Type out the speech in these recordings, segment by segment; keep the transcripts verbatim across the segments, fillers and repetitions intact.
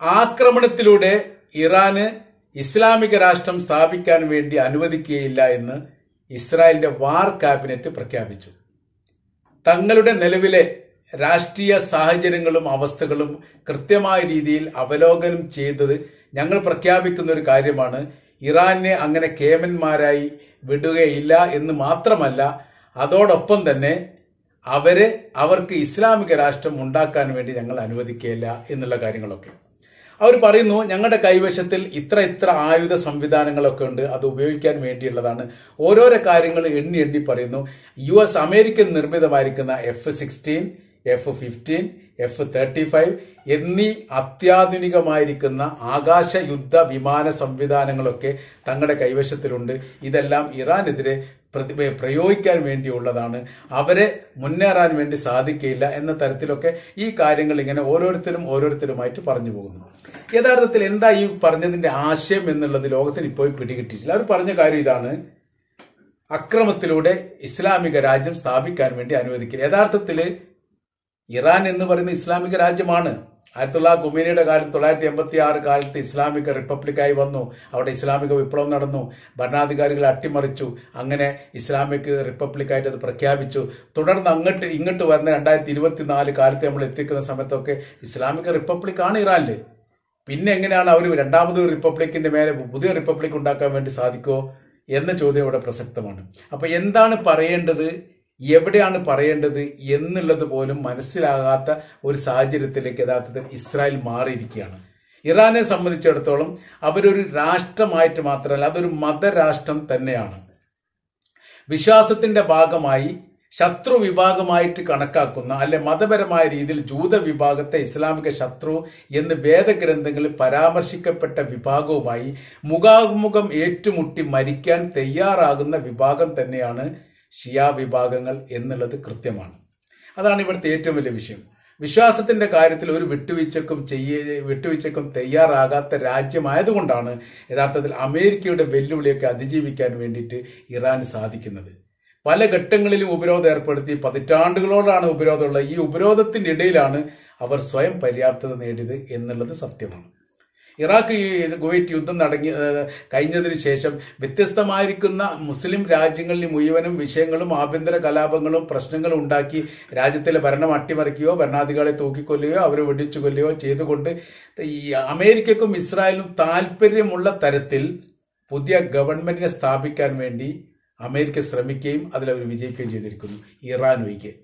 ആക്രമണത്തിലൂടെ ഇറാന് ഇസ്ലാമിക രാഷ്ട്രം സ്ഥാപിക്കാൻ വേണ്ടി അനുവദിക്കുകയില്ല എന്ന് ഇസ്രായേലിന്റെ വാർ ക്യാബിനറ്റ് പ്രഖ്യാപിച്ചു. തങ്ങളുടെ നിലവിലെ രാഷ്ട്രീയ സാഹചര്യങ്ങളും അവസ്ഥകളും കൃത്യമായ രീതിയിൽ അവലോകനം ചെയ്തത് ഞങ്ങൾ പ്രഖ്യാപിക്കുന്ന ഒരു കാര്യമാണ്. ഇറാനെ അങ്ങനെ കേമന്മാരായി വിടുകയില്ല എന്ന് മാത്രമല്ല, അതോടൊപ്പം തന്നെ അവരെ അവർക്ക് ഇസ്ലാമിക രാഷ്ട്രം ഉണ്ടാക്കാൻ വേണ്ടി ഞങ്ങൾ അനുവദിക്കുകയില്ല എന്നുള്ള കാര്യങ്ങളൊക്കെ അവർ പറയുന്നു. ഞങ്ങളുടെ കൈവശത്തിൽ ഇത്ര ഇത്ര ആയുധ സംവിധാനങ്ങളൊക്കെ ഉണ്ട്, അത് ഉപയോഗിക്കാൻ വേണ്ടിയുള്ളതാണ്. ഓരോരോ കാര്യങ്ങൾ എണ്ണി എണ്ണി പറയുന്നു. യു എസ് അമേരിക്കൻ നിർമ്മിതമായിരിക്കുന്ന F sixteen F fifteen F thirty five എന്നീ അത്യാധുനികമായിരിക്കുന്ന ആകാശ യുദ്ധ വിമാന സംവിധാനങ്ങളൊക്കെ തങ്ങളുടെ കൈവശത്തിലുണ്ട്. ഇതെല്ലാം ഇറാനെതിരെ പ്രയോഗിക്കാൻ വേണ്ടിയുള്ളതാണ്, അവരെ മുന്നേറാൻ വേണ്ടി സാധിക്കില്ല എന്ന തരത്തിലൊക്കെ ഈ കാര്യങ്ങൾ ഇങ്ങനെ ഓരോരുത്തരും ഓരോരുത്തരുമായിട്ട് പറഞ്ഞു പോകുന്നു. യഥാർത്ഥത്തിൽ എന്താ ഈ പറഞ്ഞതിന്റെ ആശയം എന്നുള്ളത് ലോകത്തിന് ഇപ്പോഴും പിടികിട്ടിയിട്ടില്ല. അവർ പറഞ്ഞ കാര്യം ഇതാണ്: അക്രമത്തിലൂടെ ഇസ്ലാമിക രാജ്യം സ്ഥാപിക്കാൻ വേണ്ടി അനുവദിക്കില്ല. യഥാർത്ഥത്തില് ഇറാൻ എന്ന് പറയുന്ന ഇസ്ലാമിക രാജ്യമാണ്. ആയത്തുള്ള ഖുമൈനിയുടെ കാലത്ത് തൊള്ളായിരത്തി എൺപത്തി ആറ് കാലത്ത് ഇസ്ലാമിക റിപ്പബ്ലിക്കായി വന്നു. അവിടെ ഇസ്ലാമിക വിപ്ലവം നടന്നു, ഭരണാധികാരികളെ അട്ടിമറിച്ചു, അങ്ങനെ ഇസ്ലാമിക് റിപ്പബ്ലിക്കായിട്ട് അത് പ്രഖ്യാപിച്ചു. തുടർന്ന് അങ്ങോട്ട് ഇങ്ങോട്ട് വന്ന രണ്ടായിരത്തി ഇരുപത്തിനാല് കാലത്ത് നമ്മൾ എത്തിക്കുന്ന സമയത്തൊക്കെ ഇസ്ലാമിക റിപ്പബ്ലിക്കാണ് ഇറാനില്. പിന്നെ എങ്ങനെയാണ് അവർ രണ്ടാമത് റിപ്പബ്ലിക്കിന്റെ മേലെ പുതിയ റിപ്പബ്ലിക് ഉണ്ടാക്കാൻ വേണ്ടി സാധിക്കുമോ എന്ന ചോദ്യം ഇവിടെ പ്രസക്തമാണ്. അപ്പൊ എന്താണ് പറയേണ്ടത്, എവിടെയാണ് പറയേണ്ടത് എന്നുള്ളത് പോലും മനസ്സിലാകാത്ത ഒരു സാഹചര്യത്തിലേക്ക് യഥാർത്ഥത്തിൽ ഇസ്രായേൽ മാറിയിരിക്കുകയാണ്. ഇറാനെ സംബന്ധിച്ചിടത്തോളം അവരൊരു രാഷ്ട്രമായിട്ട് മാത്രമല്ല, അതൊരു മതരാഷ്ട്രം തന്നെയാണ്. വിശ്വാസത്തിന്റെ ഭാഗമായി ശത്രു വിഭാഗമായിട്ട് കണക്കാക്കുന്ന അല്ലെ മതപരമായ രീതിയിൽ ജൂത വിഭാഗത്തെ ഇസ്ലാമിക ശത്രു എന്ന് വേദഗ്രന്ഥങ്ങളിൽ പരാമർശിക്കപ്പെട്ട വിഭാഗവുമായി മുഖാമുഖം ഏറ്റുമുട്ടി മരിക്കാൻ തയ്യാറാകുന്ന വിഭാഗം തന്നെയാണ് ഷിയ വിഭാഗങ്ങൾ എന്നുള്ളത് കൃത്യമാണ്. അതാണ് ഇവിടുത്തെ ഏറ്റവും വലിയ വിഷയം. വിശ്വാസത്തിന്റെ കാര്യത്തിൽ ഒരു വിട്ടുവീഴ്ചക്കും ചെയ്യ വിട്ടുവീഴ്ചക്കും തയ്യാറാകാത്ത രാജ്യമായതുകൊണ്ടാണ് യഥാർത്ഥത്തിൽ അമേരിക്കയുടെ വെല്ലുവിളിയൊക്കെ അതിജീവിക്കാൻ വേണ്ടിയിട്ട് ഇറാന് സാധിക്കുന്നത്. പല ഘട്ടങ്ങളിലും ഉപരോധം ഏർപ്പെടുത്തി പതിറ്റാണ്ടുകളോടാണ് ഉപരോധമുള്ളത്. ഈ ഉപരോധത്തിന്റെ ഇടയിലാണ് അവർ സ്വയം പര്യാപ്തത നേടിയത് എന്നുള്ളത് സത്യമാണ്. ഇറാഖ് കുവൈറ്റ് യുദ്ധം നടങ്ങി കഴിഞ്ഞതിന് ശേഷം വ്യത്യസ്തമായിരിക്കുന്ന മുസ്ലിം രാജ്യങ്ങളിൽ മുഴുവനും വിഷയങ്ങളും ആഭ്യന്തര കലാപങ്ങളും പ്രശ്നങ്ങളും ഉണ്ടാക്കി രാജ്യത്തിലെ ഭരണം അട്ടിമറിക്കുകയോ ഭരണാധികാരികളെ തൂക്കിക്കൊല്ലുകയോ അവരെ വെടിച്ചു കൊല്ലുകയോ ചെയ്തുകൊണ്ട് ഈ അമേരിക്കക്കും ഇസ്രായേലിനും താല്പര്യമുള്ള തരത്തിൽ പുതിയ ഗവൺമെന്റിനെ സ്ഥാപിക്കാൻ വേണ്ടി അമേരിക്ക ശ്രമിക്കുകയും അതിലവർ വിജയിക്കുകയും ചെയ്തിരിക്കുന്നു. ഇറാൻ ഒഴികെ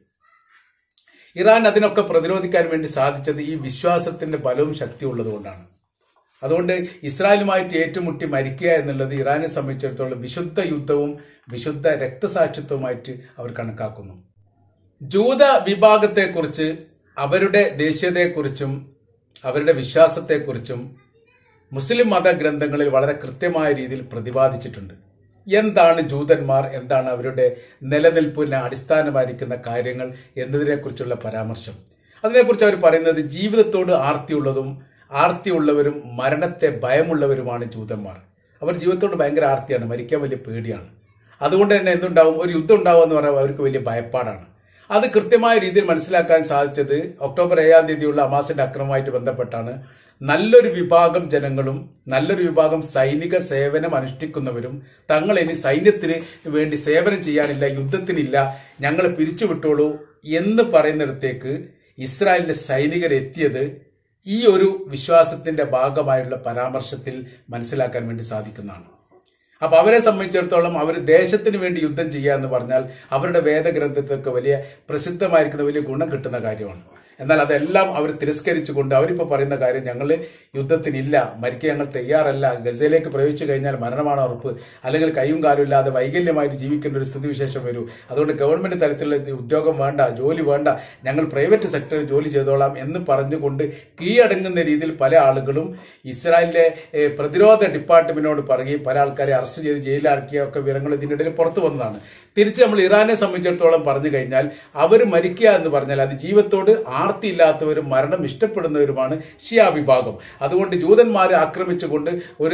ഇറാൻ അതിനൊക്കെ പ്രതിരോധിക്കാൻ വേണ്ടി സാധിച്ചത് ഈ വിശ്വാസത്തിന്റെ ബലവും ശക്തിയും ഉള്ളതുകൊണ്ടാണ്. അതുകൊണ്ട് ഇസ്രായേലുമായിട്ട് ഏറ്റുമുട്ടി മരിക്കുക എന്നുള്ളത് ഇറാനെ സംബന്ധിച്ചിടത്തോളം വിശുദ്ധ യുദ്ധവും വിശുദ്ധ രക്തസാക്ഷിത്വവുമായിട്ട് അവർ കണക്കാക്കുന്നു. ജൂത വിഭാഗത്തെക്കുറിച്ച്, അവരുടെ ദേശീയതയെക്കുറിച്ചും അവരുടെ വിശ്വാസത്തെക്കുറിച്ചും മുസ്ലിം മതഗ്രന്ഥങ്ങളിൽ വളരെ കൃത്യമായ രീതിയിൽ പ്രതിപാദിച്ചിട്ടുണ്ട്. എന്താണ് ജൂതന്മാർ, എന്താണ് അവരുടെ നിലനിൽപ്പിന് അടിസ്ഥാനമായിരിക്കുന്ന കാര്യങ്ങൾ എന്നതിനെക്കുറിച്ചുള്ള പരാമർശം. അതിനെക്കുറിച്ച് അവർ പറയുന്നത് ജീവിതത്തോട് ആർത്തിയുള്ളതും ആർത്തിയുള്ളവരും മരണത്തെ ഭയമുള്ളവരുമാണ് ജൂതന്മാർ. അവർ ജീവിതത്തോട് ഭയങ്കര ആർത്തിയാണ്, മരിക്കാൻ വലിയ പേടിയാണ്. അതുകൊണ്ട് തന്നെ എന്തുണ്ടാവും, ഒരു യുദ്ധം ഉണ്ടാവും എന്ന് പറയുമ്പോൾ അവർക്ക് വലിയ ഭയപ്പാടാണ്. അത് കൃത്യമായ രീതിയിൽ മനസ്സിലാക്കാൻ സാധിച്ചത് ഒക്ടോബർ ഏഴാം തീയതിയുള്ള ഹമാസിന്റെ അക്രമവുമായിട്ട് ബന്ധപ്പെട്ടാണ്. നല്ലൊരു വിഭാഗം ജനങ്ങളും നല്ലൊരു വിഭാഗം സൈനിക സേവനം അനുഷ്ഠിക്കുന്നവരും തങ്ങൾ ഇനി സൈന്യത്തിന് വേണ്ടി സേവനം ചെയ്യാനില്ല, യുദ്ധത്തിനില്ല, ഞങ്ങളെ പിരിച്ചുവിട്ടോളൂ എന്ന് പറയുന്നിടത്തേക്ക് ഇസ്രായേലിന്റെ സൈനികരെത്തിയത് ഈ ഒരു വിശ്വാസത്തിന്റെ ഭാഗമായുള്ള പരാമർശത്തിൽ മനസ്സിലാക്കാൻ വേണ്ടി സാധിക്കുന്നതാണ്. അപ്പൊ അവരെ സംബന്ധിച്ചിടത്തോളം അവർ ദേശത്തിന് വേണ്ടി യുദ്ധം ചെയ്യുക എന്ന് പറഞ്ഞാൽ അവരുടെ വേദഗ്രന്ഥത്തിലൊക്കെ വലിയ പ്രസിദ്ധമായിരിക്കുന്ന വലിയ ഗുണം കിട്ടുന്ന കാര്യമാണ്. എന്നാൽ അതെല്ലാം അവർ തിരസ്കരിച്ചുകൊണ്ട് അവരിപ്പോ പറയുന്ന കാര്യം, ഞങ്ങൾ യുദ്ധത്തിനില്ല, മരിക്കാൻ ഞങ്ങൾ തയ്യാറല്ല, ഗസയിലേക്ക് പ്രവേശിച്ചു കഴിഞ്ഞാൽ മരണമാണ് ഉറപ്പ്, അല്ലെങ്കിൽ കൈയും കാലും ഇല്ലാതെ വൈകല്യമായിട്ട് ജീവിക്കേണ്ട ഒരു സ്ഥിതിവിശേഷം വരൂ, അതുകൊണ്ട് ഗവൺമെന്റ് തലത്തിലുള്ള ഉദ്യോഗം വേണ്ട, ജോലി വേണ്ട, ഞങ്ങൾ പ്രൈവറ്റ് സെക്ടറിൽ ജോലി ചെയ്തോളാം എന്ന് പറഞ്ഞുകൊണ്ട് കീഴടങ്ങുന്ന രീതിയിൽ പല ആളുകളും ഇസ്രായേലിലെ പ്രതിരോധ ഡിപ്പാർട്ട്മെന്റിനോട് പറയുകയും പല ആൾക്കാരെ അറസ്റ്റ് ചെയ്ത് ജയിലിലാക്കിയൊക്കെ വിവരങ്ങൾ ഇതിനിടയിൽ പുറത്തു വന്നതാണ്. തിരിച്ച് നമ്മൾ ഇറാനെ സംബന്ധിച്ചിടത്തോളം പറഞ്ഞു കഴിഞ്ഞാൽ അവർ മരിക്കുക എന്ന് പറഞ്ഞാൽ അത് ജീവിതത്തോട് ആർത്തിയില്ലാത്തവരും മരണം ഇഷ്ടപ്പെടുന്നവരുമാണ് ഷിയ വിഭാഗം. അതുകൊണ്ട് ജൂതന്മാരെ ആക്രമിച്ചുകൊണ്ട് ഒരു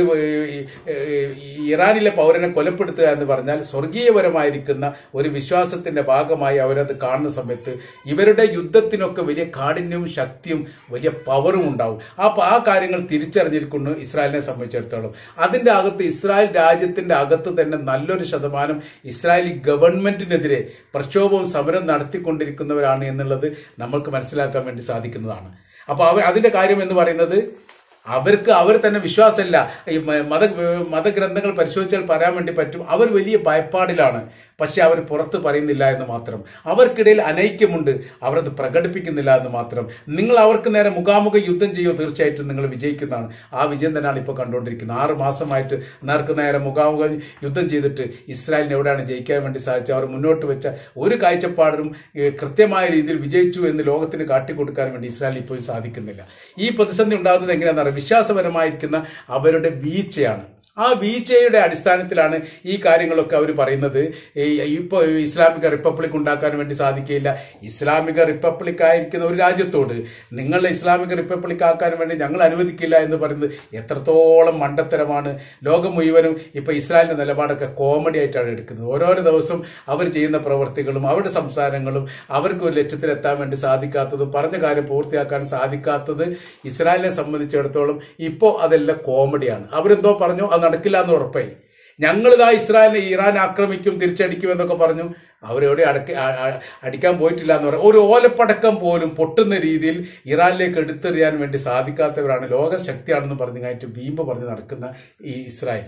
ഇറാനിലെ പൗരനെ കൊലപ്പെടുത്തുക എന്ന് പറഞ്ഞാൽ സ്വർഗീയപരമായിരിക്കുന്ന ഒരു വിശ്വാസത്തിന്റെ ഭാഗമായി അവരത് കാണുന്ന സമയത്ത് ഇവരുടെ യുദ്ധത്തിനൊക്കെ വലിയ കാഠിന്യവും ശക്തിയും വലിയ പവറും ഉണ്ടാവും. ആ ആ കാര്യങ്ങൾ തിരിച്ചറിഞ്ഞിരിക്കുന്നു ഇസ്രായേലിനെ സംബന്ധിച്ചിടത്തോളം. അതിന്റെ അകത്ത് ഇസ്രായേൽ രാജ്യത്തിന്റെ അകത്ത് തന്നെ നല്ലൊരു ശതമാനം ഇസ്രായേലി ഗവൺമെന്റിനെതിരെ പ്രക്ഷോഭവും സമരം നടത്തിക്കൊണ്ടിരിക്കുന്നവരാണ് എന്നുള്ളത് നമ്മൾക്ക് മനസ്സിലാക്കാൻ വേണ്ടി സാധിക്കുന്നതാണ്. അപ്പൊ അവർ അതിന്റെ കാര്യം എന്ന് പറയുന്നത് അവർക്ക് അവർ തന്നെ വിശ്വാസമില്ല. ഈ മത മതഗ്രന്ഥങ്ങൾ പരിശോധിച്ചാൽ പറയാൻ വേണ്ടി പറ്റും അവർ വലിയ ഭയപ്പാടിലാണ്. പക്ഷെ അവർ പുറത്ത് പറയുന്നില്ല എന്ന് മാത്രം. അവർക്കിടയിൽ അനൈക്യമുണ്ട്, അവരത് പ്രകടിപ്പിക്കുന്നില്ല എന്ന് മാത്രം. നിങ്ങൾ അവർക്ക് നേരെ മുഖാമുഖ യുദ്ധം ചെയ്യുമോ? തീർച്ചയായിട്ടും നിങ്ങൾ വിജയിക്കുന്നതാണ്. ആ വിജയം തന്നെയാണ് ഇപ്പോൾ കണ്ടുകൊണ്ടിരിക്കുന്നത്. ആറ് മാസമായിട്ട് നേർക്ക് നേരെ മുഖാമുഖ യുദ്ധം ചെയ്തിട്ട് ഇസ്രായേലിന് എവിടെയാണ് ജയിക്കാൻ വേണ്ടി സാധിച്ചത്? അവർ മുന്നോട്ട് വെച്ച ഒരു കാഴ്ചപ്പാടും കൃത്യമായ രീതിയിൽ വിജയിച്ചു എന്ന് ലോകത്തിന് കാട്ടിക്കൊടുക്കാൻ വേണ്ടി ഇസ്രായേൽ ഇപ്പോൾ സാധിക്കുന്നില്ല. ഈ പ്രതിസന്ധി ഉണ്ടാകുന്നത് എങ്ങനെയാണെന്ന് അറിയാം. വിശ്വാസപരമായിരിക്കുന്ന അവരുടെ വീഴ്ചയാണ്. ആ വീഴ്ചയുടെ അടിസ്ഥാനത്തിലാണ് ഈ കാര്യങ്ങളൊക്കെ അവർ പറയുന്നത്. ഇപ്പോൾ ഇസ്ലാമിക റിപ്പബ്ലിക് ഉണ്ടാക്കാൻ വേണ്ടി സാധിക്കില്ല. ഇസ്ലാമിക റിപ്പബ്ലിക് ആയിരിക്കുന്ന ഒരു രാജ്യത്തോട് നിങ്ങളെ ഇസ്ലാമിക റിപ്പബ്ലിക് ആക്കാൻ വേണ്ടി ഞങ്ങൾ അനുവദിക്കില്ല എന്ന് പറയുന്നത് എത്രത്തോളം മണ്ടത്തരമാണ്. ലോകം മുഴുവനും ഇപ്പൊ ഇസ്രായേലിന്റെ നിലപാടൊക്കെ കോമഡി ആയിട്ടാണ് എടുക്കുന്നത്. ഓരോരോ ദിവസം അവർ ചെയ്യുന്ന പ്രവൃത്തികളും അവരുടെ സംസാരങ്ങളും അവർക്ക് ഒരു ലക്ഷ്യത്തിലെത്താൻ വേണ്ടി സാധിക്കാത്തതും പറഞ്ഞ കാര്യം പൂർത്തിയാക്കാൻ സാധിക്കാത്തത് ഇസ്രായേലിനെ സംബന്ധിച്ചിടത്തോളം ഇപ്പോൾ അതെല്ലാം കോമഡിയാണ്. അവരെന്തോ പറഞ്ഞു, അത് നടക്കില്ല എന്ന് ഉറപ്പായി. ഞങ്ങളിതാ ഇസ്രായേലിനെ ഇറാൻ ആക്രമിക്കും, തിരിച്ചടിക്കും എന്നൊക്കെ പറഞ്ഞു. അവരെവിടെ അടക്കി അടിക്കാൻ പോയിട്ടില്ല എന്ന് പറയാം. ഒരു ഓലപ്പടക്കം പോലും പൊട്ടുന്ന രീതിയിൽ ഇറാനിലേക്ക് എടുത്തെറിയാൻ വേണ്ടി സാധിക്കാത്തവരാണ്. ലോക ശക്തിയാണെന്ന് പറഞ്ഞു കഴിഞ്ഞിട്ട് വീമ്പ് പറഞ്ഞ് നടക്കുന്ന ഈ ഇസ്രായേൽ.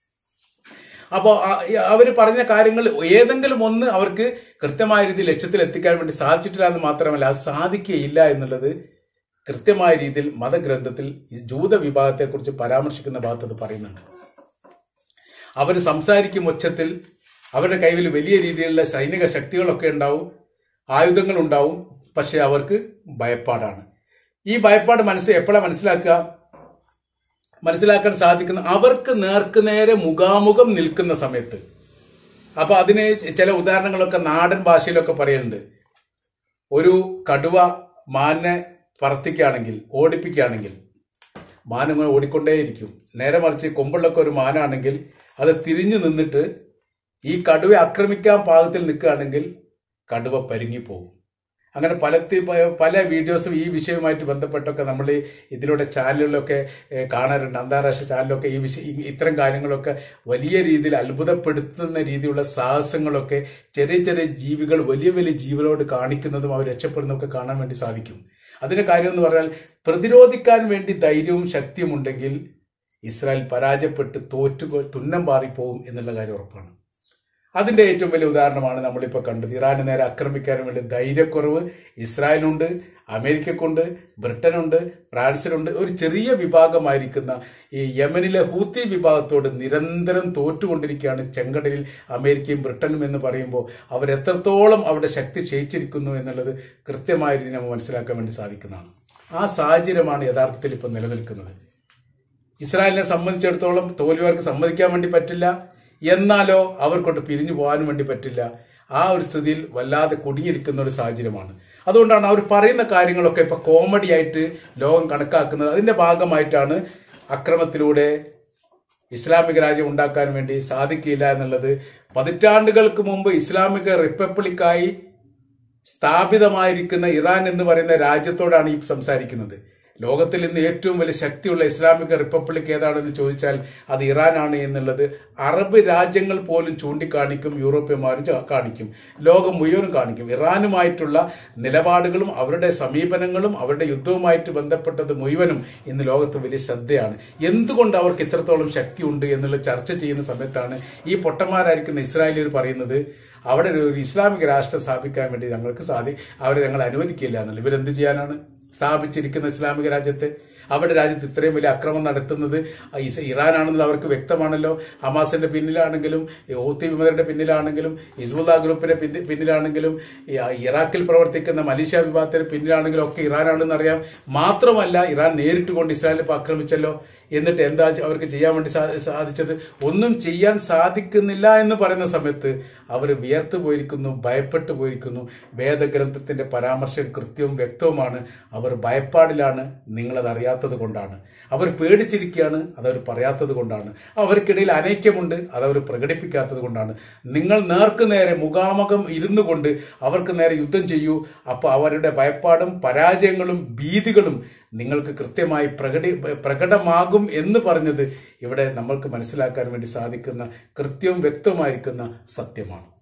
അപ്പോൾ അവർ പറഞ്ഞ കാര്യങ്ങൾ ഏതെങ്കിലും ഒന്ന് അവർക്ക് കൃത്യമായ രീതിയിൽ ലക്ഷ്യത്തിൽ എത്തിക്കാൻ വേണ്ടി സാധിച്ചിട്ടില്ല എന്ന് മാത്രമല്ല അത് സാധിക്കുകയില്ല എന്നുള്ളത് കൃത്യമായ രീതിയിൽ മതഗ്രന്ഥത്തിൽ ജൂത വിഭാഗത്തെക്കുറിച്ച് പരാമർശിക്കുന്ന ഭാഗത്ത് അത് പറയുന്നുണ്ട്. അവർ സംസാരിക്കും ഉച്ചത്തിൽ, അവരുടെ കൈവിൽ വലിയ രീതിയിലുള്ള സൈനിക ശക്തികളൊക്കെ ഉണ്ടാവും, ആയുധങ്ങൾ ഉണ്ടാവും. പക്ഷെ അവർക്ക് ഭയപ്പാടാണ്. ഈ ഭയപ്പാട് മനസ്സ് എപ്പോഴാണ് മനസ്സിലാക്കുക മനസ്സിലാക്കാൻ സാധിക്കുന്ന അവർക്ക് നേർക്ക് നേരെ മുഖാമുഖം നിൽക്കുന്ന സമയത്ത്. അപ്പൊ അതിന് ചില ഉദാഹരണങ്ങളൊക്കെ നാടൻ ഭാഷയിലൊക്കെ പറയുന്നുണ്ട്. ഒരു കടുവ മാനെ പറത്തിക്കുകയാണെങ്കിൽ, ഓടിപ്പിക്കുകയാണെങ്കിൽ മാനങ്ങൾ ഓടിക്കൊണ്ടേയിരിക്കും. നേരെ മറിച്ച് കൊമ്പുള്ളൊക്കെ ഒരു മാനാണെങ്കിൽ അത് തിരിഞ്ഞു നിന്നിട്ട് ഈ കടുവയെ ആക്രമിക്കാൻ പാകത്തിൽ നിൽക്കുകയാണെങ്കിൽ കടുവ പരിങ്ങിപ്പോകും. അങ്ങനെ പല പല വീഡിയോസും ഈ വിഷയവുമായിട്ട് ബന്ധപ്പെട്ടൊക്കെ നമ്മൾ ഇതിലൂടെ ചാനലുകളിലൊക്കെ കാണാറുണ്ട്. അന്താരാഷ്ട്ര ചാനലിലൊക്കെ ഈ വിഷയം ഇത്തരം കാര്യങ്ങളൊക്കെ വലിയ രീതിയിൽ അത്ഭുതപ്പെടുത്തുന്ന രീതിയിലുള്ള സാഹസങ്ങളൊക്കെ ചെറിയ ചെറിയ ജീവികൾ വലിയ വലിയ ജീവികളോട് കാണിക്കുന്നതും അവർ രക്ഷപ്പെടുന്നതൊക്കെ കാണാൻ വേണ്ടി സാധിക്കും. അതിന്റെ കാര്യം എന്ന് പറഞ്ഞാൽ പ്രതിരോധിക്കാൻ വേണ്ടി ധൈര്യവും ശക്തിയും ഉണ്ടെങ്കിൽ ഇസ്രായേൽ പരാജയപ്പെട്ട് തോറ്റു തുന്നം പാറിപ്പോവും എന്നുള്ള കാര്യം ഉറപ്പാണ്. അതിന്റെ ഏറ്റവും വലിയ ഉദാഹരണമാണ് നമ്മളിപ്പോൾ കണ്ടത്. ഇറാന് നേരെ ആക്രമിക്കാൻ വേണ്ടി ധൈര്യക്കുറവ് ഇസ്രായേലുണ്ട്, അമേരിക്കക്കുണ്ട്, ബ്രിട്ടനുണ്ട്, ഫ്രാൻസിലുണ്ട്. ഒരു ചെറിയ വിഭാഗമായിരിക്കുന്ന ഈ യമനിലെ ഹൂത്തി വിഭാഗത്തോട് നിരന്തരം തോറ്റുകൊണ്ടിരിക്കുകയാണ് ചെങ്കടലിൽ അമേരിക്കയും ബ്രിട്ടനും എന്ന് പറയുമ്പോൾ അവരെത്രത്തോളം അവരുടെ ശക്തി ക്ഷയിച്ചിരിക്കുന്നു എന്നുള്ളത് കൃത്യമായ രീതിയിൽ നമ്മൾ മനസ്സിലാക്കാൻ വേണ്ടി സാധിക്കുന്നതാണ്. ആ സാഹചര്യമാണ് യഥാർത്ഥത്തിൽ ഇപ്പം നിലനിൽക്കുന്നത്. ഇസ്രായേലിനെ സംബന്ധിച്ചിടത്തോളം തോൽവി അവർക്ക് സമ്മതിക്കാൻ വേണ്ടി പറ്റില്ല, എന്നാലോ അവർക്കൊട്ട് പിരിഞ്ഞു പോകാനും വേണ്ടി പറ്റില്ല. ആ ഒരു സ്ഥിതിയിൽ വല്ലാതെ കുടുങ്ങിയിരിക്കുന്ന ഒരു സാഹചര്യമാണ്. അതുകൊണ്ടാണ് അവർ പറയുന്ന കാര്യങ്ങളൊക്കെ ഇപ്പൊ കോമഡി ആയിട്ട് ലോകം കണക്കാക്കുന്നത്. അതിന്റെ ഭാഗമായിട്ടാണ് അക്രമത്തിലൂടെ ഇസ്ലാമിക രാജ്യം ഉണ്ടാക്കാൻ വേണ്ടി സാധിക്കില്ല എന്നുള്ളത്. പതിറ്റാണ്ടുകൾക്ക് മുമ്പ് ഇസ്ലാമിക റിപ്പബ്ലിക്കായി സ്ഥാപിതമായിരിക്കുന്ന ഇറാൻ എന്ന് പറയുന്ന രാജ്യത്തോടാണ് ഈ സംസാരിക്കുന്നത്. ലോകത്തിൽ ഇന്ന് ഏറ്റവും വലിയ ശക്തിയുള്ള ഇസ്ലാമിക റിപ്പബ്ലിക് ഏതാണെന്ന് ചോദിച്ചാൽ അത് ഇറാനാണ് എന്നുള്ളത് അറബ് രാജ്യങ്ങൾ പോലും ചൂണ്ടിക്കാണിക്കും, യൂറോപ്യന്മാരും കാണിക്കും, ലോകം മുഴുവനും കാണിക്കും. ഇറാനുമായിട്ടുള്ള നിലപാടുകളും അവരുടെ സമീപനങ്ങളും അവരുടെ യുദ്ധവുമായിട്ട് ബന്ധപ്പെട്ടത് മുഴുവനും ഇന്ന് ലോകത്ത് വലിയ ശ്രദ്ധയാണ്. എന്തുകൊണ്ട് അവർക്ക് ഇത്രത്തോളം ശക്തിയുണ്ട് എന്നുള്ള ചർച്ച ചെയ്യുന്ന സമയത്താണ് ഈ പൊട്ടന്മാരായിരിക്കുന്ന ഇസ്രായേലിയർ പറയുന്നത് അവിടെ ഒരു ഇസ്ലാമിക രാഷ്ട്രം സ്ഥാപിക്കാൻ വേണ്ടി ഞങ്ങൾക്ക് സാധി അവരെ ഞങ്ങൾ അനുവദിക്കില്ല എന്നുള്ള. ഇവരെന്ത് ചെയ്യാനാണ്? സ്ഥാപിച്ചിരിക്കുന്ന ഇസ്ലാമിക രാജ്യത്തെ? അവരുടെ രാജ്യത്ത് ഇത്രയും വലിയ അക്രമം നടത്തുന്നത് ഇറാനാണെന്നുള്ള അവർക്ക് വ്യക്തമാണല്ലോ. ഹമാസിന്റെ പിന്നിലാണെങ്കിലും ഹൂത്തി വിമതരുടെ പിന്നിലാണെങ്കിലും ഹിസ്ബുള്ള ഗ്രൂപ്പിന്റെ പിന്നിലാണെങ്കിലും ഇറാഖിൽ പ്രവർത്തിക്കുന്ന മലീഷ്യ വിഭാഗത്തിന്റെ പിന്നിലാണെങ്കിലും ഒക്കെ ഇറാനാണെന്ന് അറിയാം. മാത്രമല്ല ഇറാൻ നേരിട്ട് കൊണ്ട് ഇസ്രായേലിൽ ആക്രമിച്ചല്ലോ. എന്നിട്ട് എന്താ അവർക്ക് ചെയ്യാൻ വേണ്ടി സാധിച്ചത്? ഒന്നും ചെയ്യാൻ സാധിക്കുന്നില്ല എന്ന് പറയുന്ന സമയത്ത് അവർ വിയർത്തു പോയിരിക്കുന്നു, ഭയപ്പെട്ടു പോയിരിക്കുന്നു. വേദഗ്രന്ഥത്തിന്റെ പരാമർശം കൃത്യവും വ്യക്തവുമാണ്. അവർ ഭയപ്പാടിലാണ്, നിങ്ങളത് അറിയാത്തത് കൊണ്ടാണ്. അവർ പേടിച്ചിരിക്കുകയാണ്, അതവർ പറയാത്തത് കൊണ്ടാണ്. അവർക്കിടയിൽ അനൈക്യമുണ്ട്, അതവർ പ്രകടിപ്പിക്കാത്തത് കൊണ്ടാണ്. നിങ്ങൾ നേർക്ക് നേരെ മുഖാമുഖം ഇരുന്നു കൊണ്ട് അവർക്ക് നേരെ യുദ്ധം ചെയ്യൂ. അപ്പോൾ അവരുടെ ഭയപ്പാടും പരാജയങ്ങളും ഭീതികളും നിങ്ങൾക്ക് കൃത്യമായി പ്രകടി പ്രകടമാകും എന്ന് പറഞ്ഞത് ഇവിടെ നമ്മൾക്ക് മനസ്സിലാക്കാൻ വേണ്ടി സാധിക്കുന്ന കൃത്യവും വ്യക്തമായിരിക്കുന്ന സത്യമാണ്.